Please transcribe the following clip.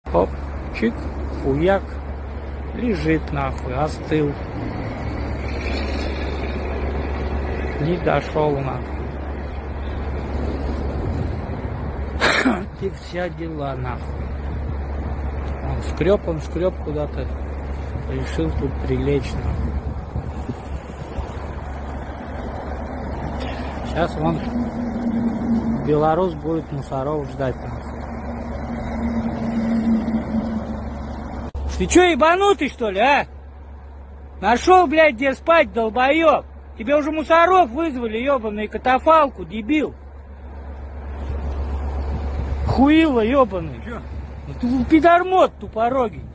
Оп, чик, хуяк. Лежит нахуй, остыл. Не дошел нахуй. И вся дела нахуй. Он скреб куда-то. Решил тут прилечь нахуй. Сейчас вон белорус будет мусоров ждать нахуй. Ты чё, ебанутый, что ли, а? Нашел, блядь, где спать, долбоёб. Тебе уже мусоров вызвали, ебаный, катафалку, дебил. Хуило, ебаный. Чё? Ну ты пидормот тупорогий.